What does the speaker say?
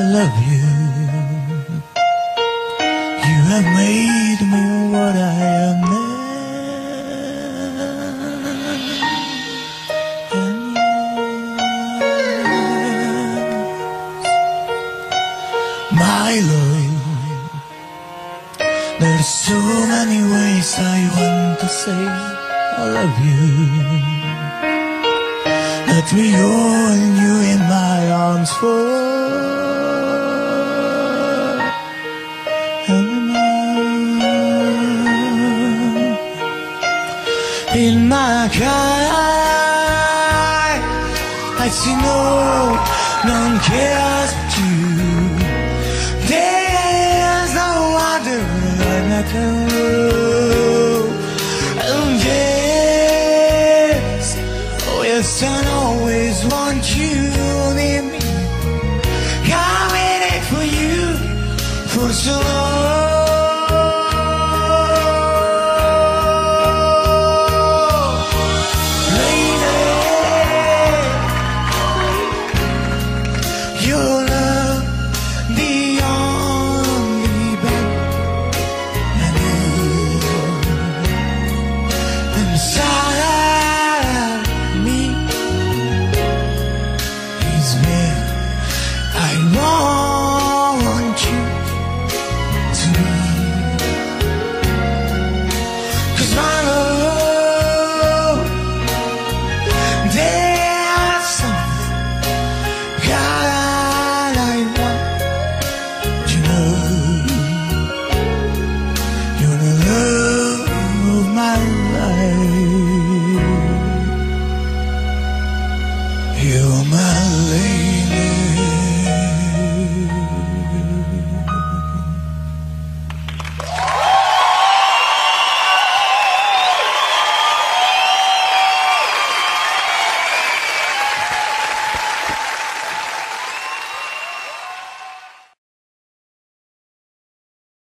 love you. You have made me what I am now. My love, there's so many ways I want to say I love you. Let me hold you in my arms in my car, I see no one cares but you. There's no other I can